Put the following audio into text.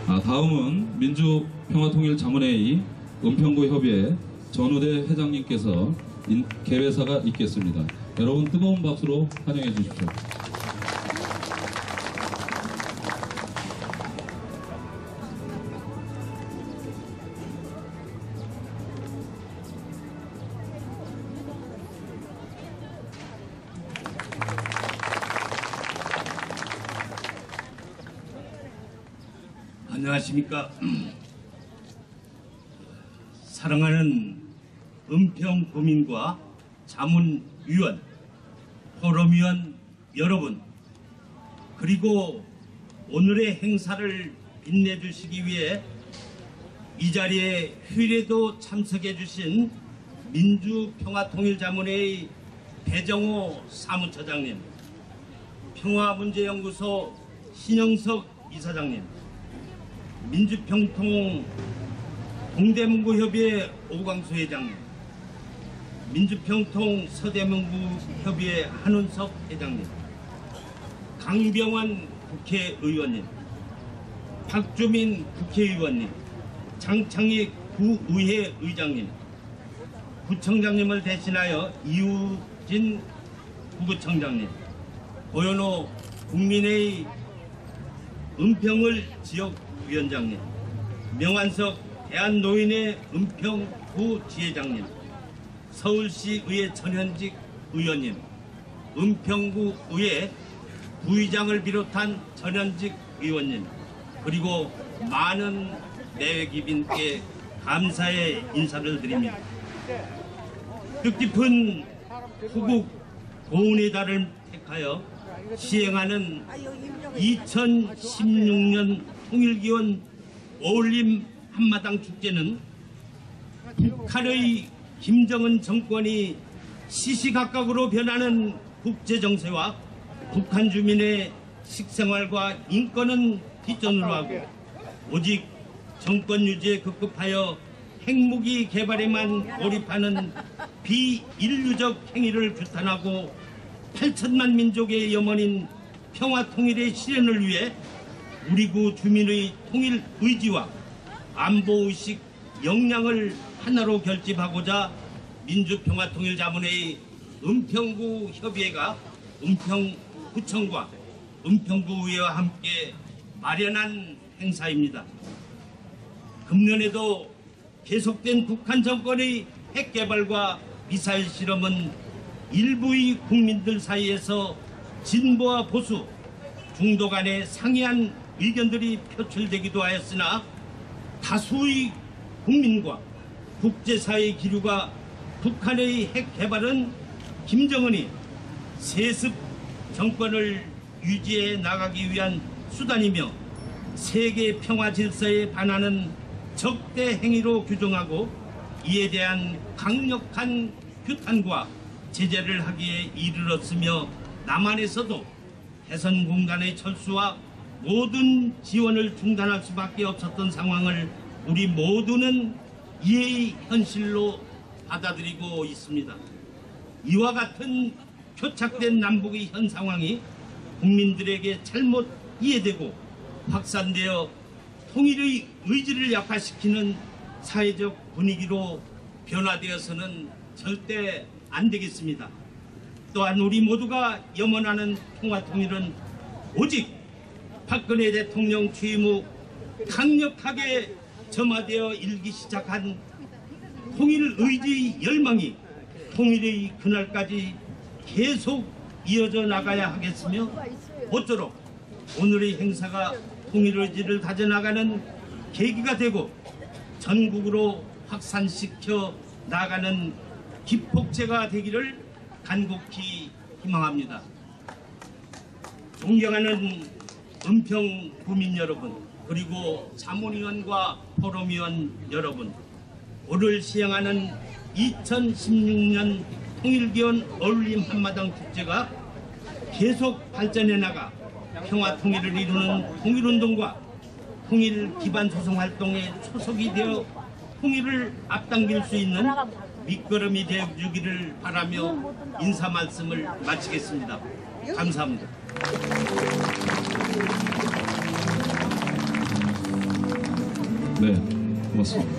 다음은 민주평화통일자문회의 은평구협의회 전우대 회장님께서 개회사가 있겠습니다. 여러분 뜨거운 박수로 환영해 주십시오. 안녕하십니까. 사랑하는 은평 구민과 자문위원, 포럼위원 여러분, 그리고 오늘의 행사를 빛내주시기 위해 이 자리에 휴일에도 참석해 주신 민주평화통일자문회의 배정호 사무처장님, 평화문제연구소 신영석 이사장님, 민주평통 동대문구협의회 오광수 회장님, 민주평통 서대문구협의회 한운석 회장님, 강병환 국회의원님, 박주민 국회의원님, 장창익 구의회 의장님, 구청장님을 대신하여 이우진 부구청장님, 고현호 국민의 은평을 지역위원장님, 명환석 대한노인의 은평구 지회장님, 서울시의회 전현직 의원님, 은평구 의회 부의장을 비롯한 전현직 의원님, 그리고 많은 내외기빈께 감사의 인사를 드립니다. 뜻깊은 후국 고운의 달을 택하여 시행하는 2016년 통일기원 어울림 한마당 축제는 북한의 김정은 정권이 시시각각으로 변하는 국제정세와 북한 주민의 식생활과 인권은 뒷전으로 하고 오직 정권 유지에 급급하여 핵무기 개발에만 몰입하는 비인류적 행위를 규탄하고 8천만 민족의 염원인 평화통일의 실현을 위해 우리 구 주민의 통일 의지와 안보의식 역량을 하나로 결집하고자 민주평화통일자문회의 은평구 협의회가 은평구청과 은평구의회와 함께 마련한 행사입니다. 금년에도 계속된 북한 정권의 핵개발과 미사일 실험은 일부의 국민들 사이에서 진보와 보수, 중도 간의 상이한 의견들이 표출되기도 하였으나 다수의 국민과 국제사회의 기류가 북한의 핵개발은 김정은이 세습 정권을 유지해 나가기 위한 수단이며 세계 평화 질서에 반하는 적대 행위로 규정하고 이에 대한 강력한 규탄과 제재를 하기에 이르렀으며 남한에서도 해선 공단의 철수와 모든 지원을 중단할 수밖에 없었던 상황을 우리 모두는 이해의 현실로 받아들이고 있습니다. 이와 같은 표착된 남북의 현 상황이 국민들에게 잘못 이해되고 확산되어 통일의 의지를 약화시키는 사회적 분위기로 변화되어서는 절대 안 되겠습니다. 또한 우리 모두가 염원하는 평화통일은 오직 박근혜 대통령 취임 후 강력하게 점화되어 일기 시작한 통일 의지의 열망이 통일의 그날까지 계속 이어져 나가야 하겠으며 모쪼록 오늘의 행사가 통일 의지를 다져나가는 계기가 되고 전국으로 확산시켜 나가는 기폭제가 되기를 간곡히 희망합니다. 존경하는 은평 구민 여러분, 그리고 자문위원과 포럼위원 여러분, 오늘 시행하는 2016년 통일기원 어울림 한마당 축제가 계속 발전해 나가 평화통일을 이루는 통일운동과 통일 기반 소송 활동에 초석이 되어 통일을 앞당길 수 있는 밑거름이 되어주기를 바라며 인사 말씀을 마치겠습니다. 감사합니다. 네, 고맙습니다.